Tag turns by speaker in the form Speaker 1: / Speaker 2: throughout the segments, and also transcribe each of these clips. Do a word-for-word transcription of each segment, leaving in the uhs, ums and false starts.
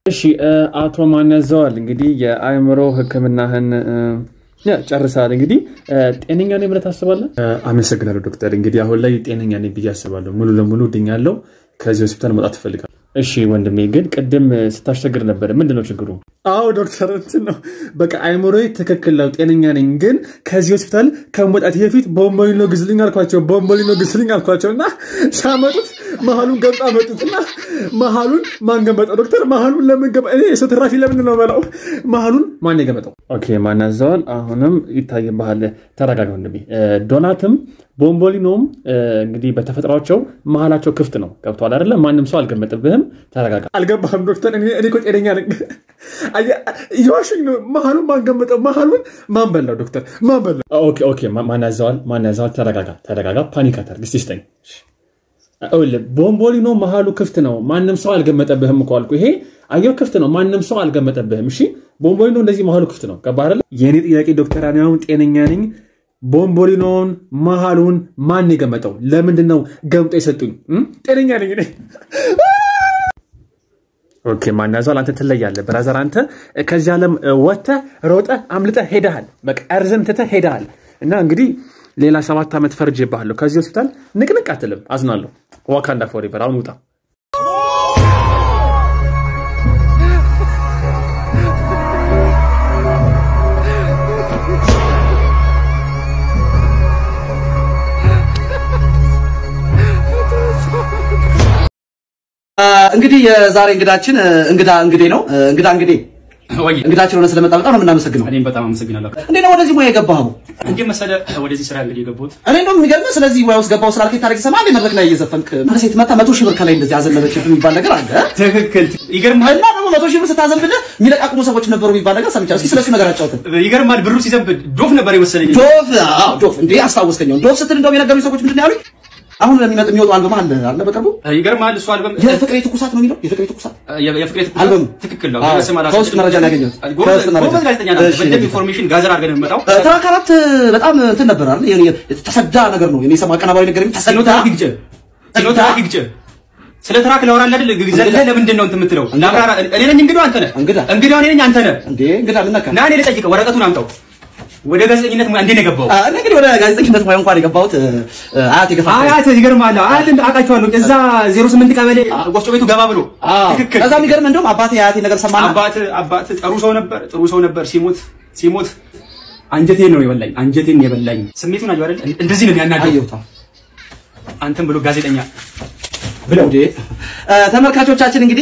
Speaker 1: እሺ አቶ ማነዘዋል እንግዲህ የአይምሮ ህክምናህን ያ ጨርሳል እንግዲህ ጤነኛ ነኝ ብለህ ታስባለህ? አመሰግናለሁ ዶክተር እንግዲህ አሁን ላይ ጤነኛ ነኝ ብዬ አስባለሁ ሙሉ ለሙሉ ድኛለሁ ከዚህ ሆስፒታል መውጣት ፈልጋለሁ እሺ ወንድሜ ግን ቀደም ስታሸግር ነበር ምንድነው ችግሩ? አዎ ዶክተር እንትን ነው በቃ አይምሮዬ ትክክል ነው ጤነኛ ነኝ ግን ከዚህ ሆስፒታል ከመውጣት በፊት ቦምቦሊኖ ግዝልኝ አልኳቸው ቦምቦሊኖ ግዝልኝ አልኳቸውና ሳመጡት መሐሉን ገምጣ መጡትና መሐሉን ማን ገመጠው ዶክተር መሐሉን ለምን ገመ እኔ ስትራፊ ለምን ነው በላው መሐሉን ማን ገመጠው ኦኬ ማናዘዋል አሁንም ይታየባል ተረጋጋ ወንድሜ ዶናትም ቦምቦሊኖም እንግዲህ በተፈጥሯቸው መሐላቸው ክፍት ነው ገብቷል አይደለ ማንንም ሰው አልገመጠብህም ተረጋጋ አልገባህም ዶክተር እኔ እኔ እኮ ጤነኛ ነኝ ይዋሽኝ ነው መሐሉን ማን ገመጠው መሐሉን ማን በላው ዶክተር ማን በላው ኦኬ ኦኬ ማናዘዋል ማናዘዋል ተረጋጋ ተረጋጋ ፓኒክ አታርግ ሲስተኝ አውል ቦምቦሊኖ መሐሉ ክፍት ነው ማንንም ሰው አልገመጠብህም እኮ አልኩ ይሄ አየው ክፍት ነው ማንንም ሰው አልገመጠብህም እሺ ቦምቦሊኖ እንደዚህ መሐሉ ክፍት ነው ገባህ አይደል የኔ ጥያቄ ዶክተር አናው ጤነኛ ነኝ ቦምቦሊኖን መሐሉን ማን ገመጠው ለምንድነው ገምጦ ይሰጡኝ ጤነኛ ነኝ እኔ ኦኬ ማናዘዋል አንተ ትለያለህ ብራዘር አንተ ከዚህ ዓለም ወጣ ሮጠ አምልጠ ሄደሃል በቃ አርዘም ተተ ሄደሃል እና እንግዲህ ሌላ ሰባት አመት ፈርጄ ባለው ከዚህ ሆስፒታል ንቅንቅ አትልም አዝናለሁ ዋካንዳ ፎሬቨር አሁን ውጣ
Speaker 2: እንግዲህ የዛሬ እንግዳችን እንግዳ እንግዴ ነው እንግዳ እንግዴ ወይ እንግዳችን ሆነ ስለመጣ በጣም ነው እናመሰግነው
Speaker 3: እኔም በጣም አመሰግናለሁ
Speaker 2: እንዴ ነው ወደዚህ ሙያ የገባው
Speaker 3: እንዴ መሰለ ወደዚህ ስራ እንግዲህ የገባሁት
Speaker 2: እኔ እንደውም የሚገርምህ ስለዚህ ሙያ ውስጥ ገባው ስላልከኝ ታሪክ ሰማህ እንደ መድረክ ላይ እየዘፈንክ ማለት ሴት መጣ መቶ ሺህ ብር ከላይ እንደዚህ አዘነበችብኝ የሚባል ነገር አለ
Speaker 3: ትክክል ይገርምሃል
Speaker 2: እና ደግሞ መቶ ሺህ ብር ስታዘንብልህ የሚለቃቅሙ ሰዎች ነበሩ የሚባል ነገር ሰምቻለሁ እስኪ ስለሱ ነገር አጫውተን
Speaker 3: ይገርምሃል ብሩ ሲዘንብ ዶፍ ነበር የመሰለኝ
Speaker 2: ዶፍ አዎ ዶፍ እንዴ አስታውስከኝ ዶፍ ስትል እንደውም የነገሩኝ ሰዎች ምንድን ነው ያሉኝ አሁን ለሚመጣ የሚወጣው አልበም አለ አለ በቅርቡ
Speaker 3: ይገርምሃል እሱ አልበም
Speaker 2: የፍቅሬ ትኩሳት ነው የሚለው የፍቅሬ ትኩሳት
Speaker 3: የፍቅሬ ትኩሳት
Speaker 2: አልበም
Speaker 3: ትክክል ነው
Speaker 2: ከውስጥ መረጃ ነው ያገኘሁት
Speaker 3: ከውስጥ መረጃ ጋዜጠኛ ነው በደንብ ኢንፎርሜሽን ጋዘር አድርገን የምመጣው
Speaker 2: ትራክ አራት በጣም እንትን ነበር አይደል ተሰዳ ነገር ነው የኔ ሰማ አቀናባሪ ነገር ተሰዳ
Speaker 3: ትራክ ይግጨ ትራክ ይግጨ ስለ ትራክ ላወራል አይደል ግግዘለ ለምንድን ነው እንት የምትለው ላብራራ እኔ ነኝ እንግዲህ አንተ ነህ
Speaker 2: እንግዳ
Speaker 3: እንግዲህ እኔ ነኝ አንተ ነህ
Speaker 2: እንዴ እንግዳ ምን ነካ
Speaker 3: ና እኔ ልጠይቀው ወረቀቱን አምጣው ወደ ጋዜጠኝነት ሙያ እንዴ ነው የገባው
Speaker 2: እኔ እንግዲህ ወደ ጋዜጠኝነት ሙያ እንኳን የገባሁት አያት ይገፋ
Speaker 3: አያት ይገርማል አያት አቃቸዋለሁ እዛ ዜሮ ስምንት ቀበሌ ወፍጮ ቤቱ ገባ ብሎ
Speaker 2: ትክክል ከዛ የሚገርም እንደውም አባቴ አያቴ ነገር ሰማና
Speaker 3: አባት አባት ጥሩ ሰው ነበር ጥሩ ሰው ነበር ሲሞት ሲሞት አንጀቴን ነው የበላኝ አንጀቴን የበላኝ ስሜቱን አየው አይደል እንደዚህ ነው ያናደው አንተም ብሎ ጋዜጠኛ ብለው
Speaker 2: እንዴ ተመልካቾቻችን እንግዲህ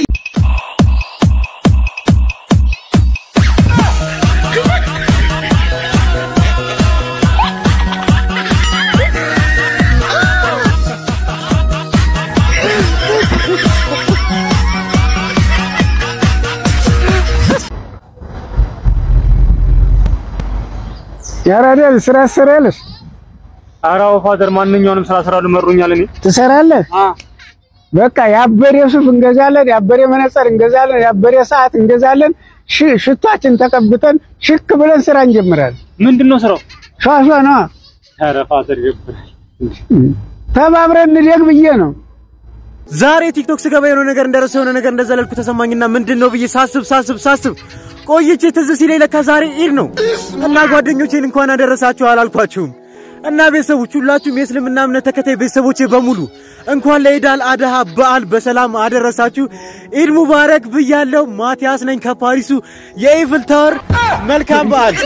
Speaker 4: ያራዳል ስራ ሰራለሽ
Speaker 1: አራው ፋደር ማንኛውንም ስራ ሰራሉ መሩኛል እኔ
Speaker 4: ትሰራለህ አ በቃ ያበሬ ሱፍ እንገዛለን ያበሬ መነጽር እንገዛለን ያበሬ ሰዓት እንገዛለን ሽታችን ተቀብተን ሽክ ብለን ስራ እንጀምራለን
Speaker 1: ምንድነው ስራው
Speaker 4: ሻሻ ነው
Speaker 1: ኧረ ፋደር ይብራል
Speaker 4: ተባብረን እንደግ ብዬ ነው
Speaker 5: ዛሬ ቲክቶክ ስገባ የሆነ ነገር እንደረሰው የሆነ ነገር እንደዘለልኩ ተሰማኝና ምንድነው ብዬ ሳስብ ሳስብ ሳስብ ቆይቼ ትዝ ሲለኝ ለካ ዛሬ ኢድ ነው እና ጓደኞቼን እንኳን አደረሳችሁ አላልኳችሁም እና ቤተሰቦች ሁላችሁም የእስልምና እምነት ተከታይ ቤተሰቦቼ በሙሉ እንኳን ለኢድ አልአድሃ በዓል በሰላም አደረሳችሁ ኢድ ሙባረክ ብያለሁ ማቲያስ ነኝ ከፓሪሱ የኢፍል ታወር መልካም በዓል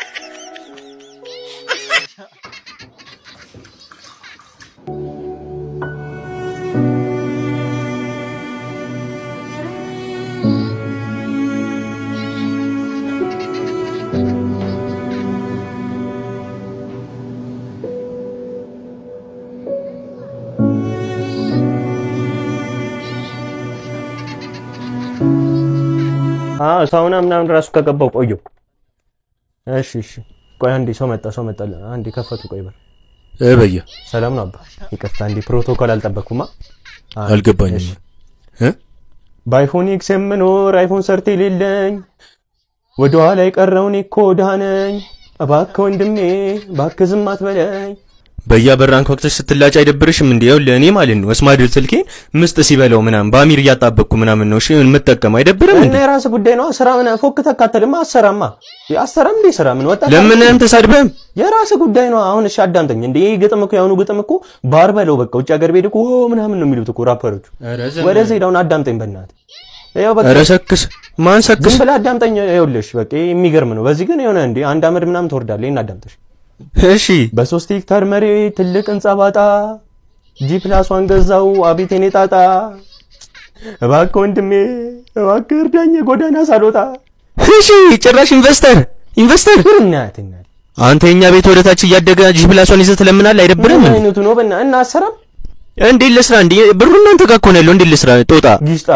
Speaker 5: አዎ ሳውና ምናምን ራሱ ከገባው ቆዩ እሺ እሺ ቆይ አንዴ ሰው መጣ ሰው መጣ አንዴ ከፈቱ ቆይ በር
Speaker 6: እበያ
Speaker 5: ሰላም ነው አባ ይቅርታ አንዴ ፕሮቶኮል አልጠበቅኩማ
Speaker 6: አልገባኝም እ
Speaker 5: ባይፎን ኤክስ ምኖር አይፎን ሰርቴ ሌለኝ ወደ ኋላ የቀረውን እኮ ዳነኝ እባክህ ወንድሜ እባክህ ዝም አትበለኝ
Speaker 6: በያበራንክ ወቅትሽ ስትላጭ አይደብርሽም እንዴ? ያው ለኔ ማለት ነው ስማርት ስልኬን ምስጥ ሲበለው ምናምን ባሚር ያጣበቅኩ ምናምን ነው እሺ መጠቀም አይደብርም እንዴ?
Speaker 5: እና የራስ ጉዳይ ነው ስራ ምን ፎክ ተካተልማ አሰራማ ያሰራም እንዴ ስራ ምን ወጣ
Speaker 6: ለምን አንተ ሳድበም
Speaker 5: የራስ ጉዳይ ነው አሁን እሺ አዳምጠኝ እንዴ ግጥም እኮ ያውኑ ግጥም እኮ ባር በለው በቃ ውጭ ሀገር ቤት እኮ ምናምን ነው የሚሉት እኮ ራፐሮቹ ወደዚህ ሄዳውን አዳምጠኝ በእናትህ ያው በቃ
Speaker 6: ረሰክስ ማን ሰክስ
Speaker 5: ዝም ብለህ አዳምጠኝ ይኸውልሽ በቃ የሚገርም ነው በዚህ ግን የሆነ እንዴ አንድ አመድ ምናምን ትወርዳለህ እና አዳምጠሽ
Speaker 6: እሺ
Speaker 5: በሶስት ሄክታር መሬት ትልቅ ህንጻ ባጣ ጂ ፕላስ ዋን ገዛው አቤት የኔ ጣጣ እባክህ ወንድሜ እባክህ እርዳኝ ጎዳና ሳልወጣ
Speaker 6: እሺ ጭራሽ ኢንቨስተር ኢንቨስተር
Speaker 5: እናትና
Speaker 6: አንተ የኛ ቤት ወደታች እያደገ ጂ ፕላስ ዋን ይዘህ ትለምናለህ አይደብርም
Speaker 5: ምን አይነቱ ነው በእና እና አሰራም
Speaker 6: እንዴ ለስራ እንዴ ብሩ እናንተ ጋር እኮ ነው ያለው እንዴ ለስራ ጦጣ
Speaker 5: ጊሽጣ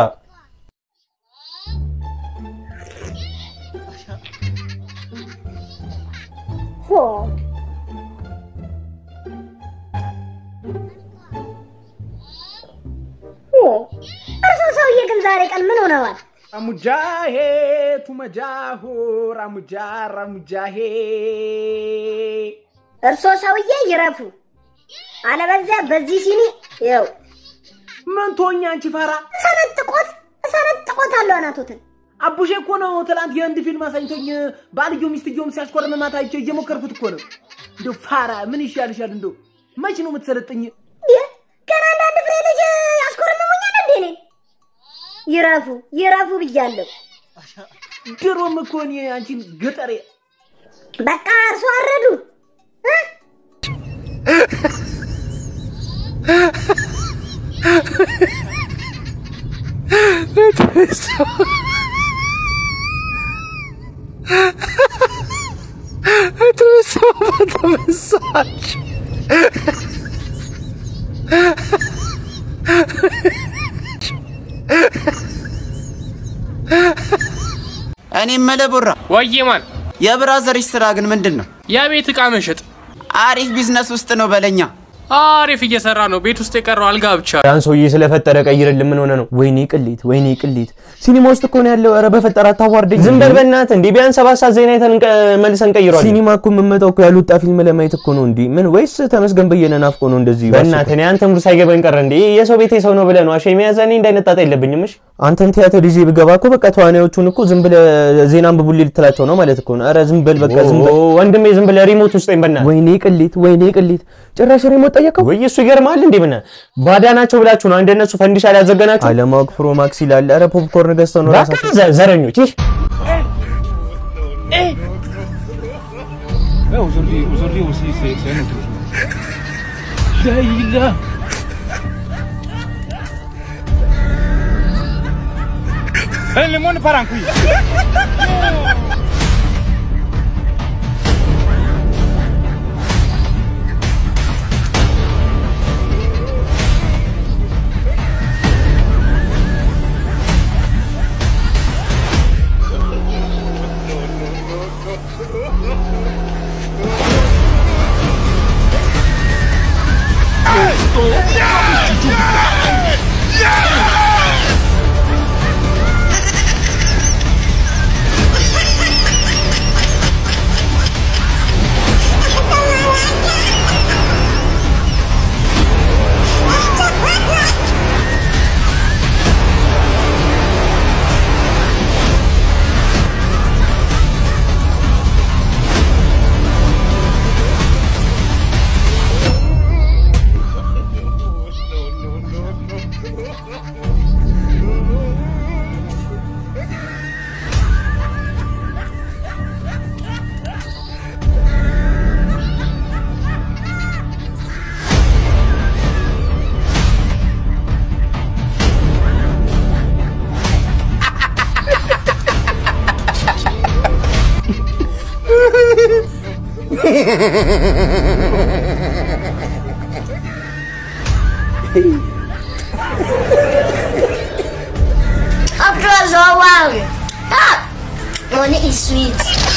Speaker 7: ሆ እርሶ ሰውዬ ግን ዛሬ ቀን ምን ሆነዋል?
Speaker 4: አሙጃሄ ቱመጃሁ ራሙጃ ራሙጃሄ
Speaker 7: እርሶ ሰውዬ ይረፉ አለበዚያ በዚህ ሲኒ ይው
Speaker 4: ምን ቶኛ አንቺ ፈራ
Speaker 7: ሰነጥቆት ሰነጥቆት አለው አናቶትን
Speaker 4: አቡሼ እኮ ነው ትላንት የአንድ ፊልም አሳይቶኝ ባልጆ ሚስትጆም ሲያስቆርም ማታይቼ እየሞከርኩት እኮ ነው እንደው ፋራ ምን ይሻልሻል እንደው መች ነው የምትሰለጥኝ
Speaker 7: ገና አንድ ፍሬ ልጅ ያስቆርምሙኛል እንዴ እኔ ይረፉ ይረፉ ብያለሁ
Speaker 4: ድሮም እኮ እኔ አንቺን ገጠሬ
Speaker 7: በቃ እርሶ አረዱ
Speaker 6: Atravessou a mensagem.
Speaker 2: እኔ መለቡራ
Speaker 8: ወይማን
Speaker 2: የብራዘርሽ ስራ ግን ምንድነው?
Speaker 8: የቤት ዕቃ መሸጥ
Speaker 2: አሪፍ ቢዝነስ ውስጥ ነው በለኛ።
Speaker 8: አሪፍ እየሰራ ነው ቤት ውስጥ የቀረው አልጋ ብቻ
Speaker 5: ያን ሰውዬ ስለፈጠረ ቀይርልን ምን ሆነ ነው ወይኔ ቅሊት ወይኔ ቅሊት ሲኒማ ውስጥ እኮ ነው ያለው ኧረ በፈጠራ ታዋርደኝ ዝም በል በእናትህ እንዴ ቢያንስ ሰባት ሰዓት ዜና አይተን መልሰን ቀይሯል ሲኒማ እኮ የምመጣው እኮ ያሉጣ ፊልም ለማየት እኮ ነው እንዴ ምን ወይስ ተመስገን በየነ ናፍቆ ነው እንደዚህ በእናትህ እኔ አንተ ሙሉ ሳይገባኝ ቀረ እንዴ የሰው ቤት የሰው ነው ብለህ ነው አሸ የሚያዛኔ እንዳይነጣጣ የለብኝም እሺ አንተን ቲያትር ይዤ ብገባ እኮ በቃ ተዋናዮቹን እኮ ዝም ብለህ ዜና አንብቡልኝ ልትላቸው ነው ማለት እኮ ነው ኧረ ዝም በል በቃ ዝም በል ወንድሜ ዝም ብለህ ሪሞት ውስጥ በእናትህ ወይኔ ቅሊት ወይኔ ቅሊት ጭራሽ ሪሞት ጠየቀው ወይ እሱ ይገርማል እንዴ በእና ባዳናቸው ብላችሁ ነው እንደነሱ ፈንዲሻ ላይ ያዘገናችሁ አለማወቅ ፕሮ ማክስ ይላል ኧረ ፖፕኮርን ገዝተው ነው ራሳቸው ዘረኞች እሺ
Speaker 3: Eh aujourd'hui aujourd'hui aussi c'est c'est un autre jour. Laïla Eh le monde part en couille.
Speaker 7: Applause all wow. Ah, money is sweet.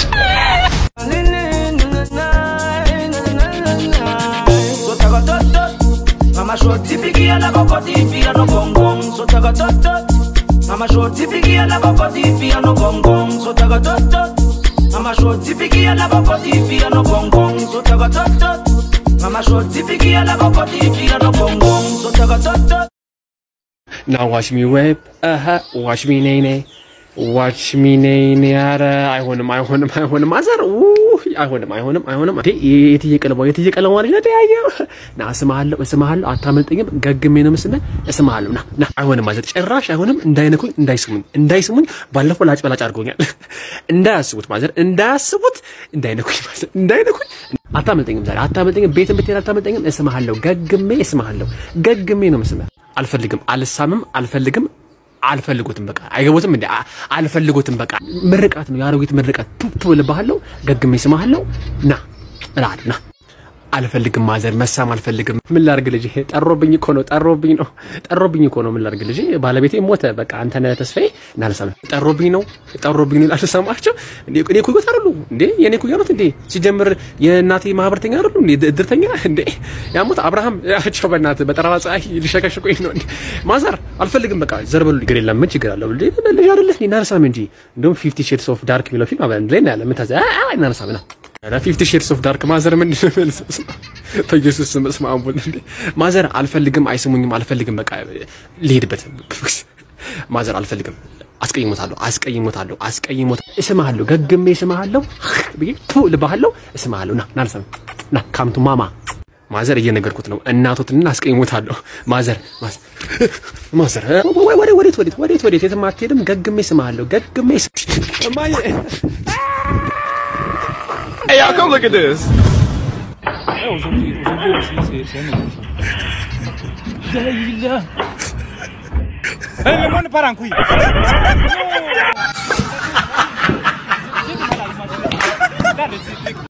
Speaker 9: Mama shoti pigia na kokoti pia no gongong so taga tot Mama shoti pigia na kokoti pia no gongong so taga tot Mama shoti pigia na kokoti pia no gongong so taga tot Mama shoti pigia la bokoti pia no gong gong. So taka toto.
Speaker 8: Now watch me whip. Uh-huh. Watch me nay nay. Watch me nay nay. I want him, I want him, I want him. Mazar. Ooh. I want him, I want him, I want him. የትዬ ቀለማ የትዬ ቀለማ ማለት ነው ያየው ና እስማለሁ እስማለሁ አታመልጠኝም ገግሜ ነው መስለ እስማለሁ ና ና አይሆንም ማለት ጭራሽ አይሆንም እንዳይነኩኝ እንዳይስሙኝ እንዳይስሙኝ ባለፈው ላጭ በላጭ አድርጎኛል እንዳያስቡት ማለት እንዳያስቡት እንዳይነኩኝ ማለት እንዳይነኩኝ አታመልጠኝም ዛሬ አታመልጠኝም ቤትም ብትሄድ አታመልጠኝም እስማለሁ ገግሜ እስማለሁ ገግሜ ነው መስለ አልፈልግም አልሳምም አልፈልግም አልፈልጉትም በቃ አይገቡትም እንዴ አልፈልጉትም በቃ ምርቃት ነው ያሮጊት ምርቃት ቱቱ ልባለው ገግሜ ስማለው ና እላል ና አልፈልግም ማዘር መሳም አልፈልግም ምን ላርግ ልጅ ጠሮብኝ እኮ ነው ጠሮብኝ ነው ጠሮብኝ እኮ ነው ምን ላርግ ልጅ ባለቤቴ ሞተ በቃ አንተ ነህ ተስፋዬ እናልሰማ ጠሮብኝ ነው ጠሮብኝ ነው አልሰማቸው እንዴ እኔ እኮ ይወጣሉ እንዴ የኔ እኮ ያሉት እንዴ ሲጀምር የእናቴ ማህበርተኛ አይደሉ እንዴ ድርተኛ እንዴ ያሙት አብርሃም ያቸው በእናት በጠራራ ፀሐይ ሊሸከሽቁኝ ነው ማዘር አልፈልግም በቃ ዘርበሉ ይገር የለም ምን ችግር አለው ልጅ ልጅ አይደለህ እናልሰማ እንጂ እንደውም fifty shades of dark የሚለው ፊልም አበን ላይ ያለ ምን ታዛ አይ እናልሰማ ና fifty shades of dark ማዘር ምን እንደምልስ ተየሱስ መስማ አምቡል እንዴ ማዘር አልፈልግም አይስሙኝም አልፈልግም በቃ ልሄድበት ማዘር አልፈልግም አስቀይሞታለሁ አስቀይሞታለሁ አስቀይሞት እስማሃለሁ ገግሜ እስማሃለሁ ብዬ ቱ ልባሃለሁ እስማሃለሁ ና ናልሰም ና ካምቱ ማማ ማዘር እየነገርኩት ነው እናቶትና አስቀይሞታለሁ ማዘር ማዘር ወይ ወይ ወዴት ወዴት ወዴት ወዴት የትም አትሄድም ገግሜ እስማሃለሁ ገግሜ ማየ
Speaker 10: Hey, y'all, come look at this.
Speaker 5: Hey, le monde part en couille.